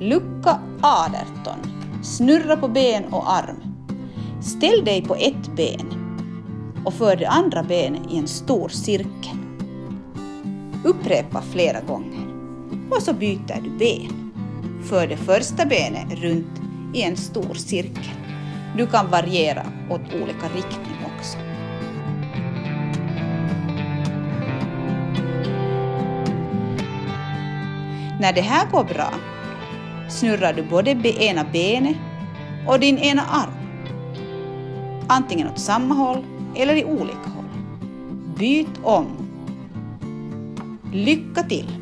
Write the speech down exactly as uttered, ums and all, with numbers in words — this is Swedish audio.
Lucka arton. Snurra på ben och arm. Ställ dig på ett ben och för det andra benet i en stor cirkel. Upprepa flera gånger och så byter du ben. För det första benet runt i en stor cirkel. Du kan variera åt olika riktning också. När det här går bra snurrar du både det ena benet och din ena arm. Antingen åt samma håll eller i olika håll. Byt om. Lycka till!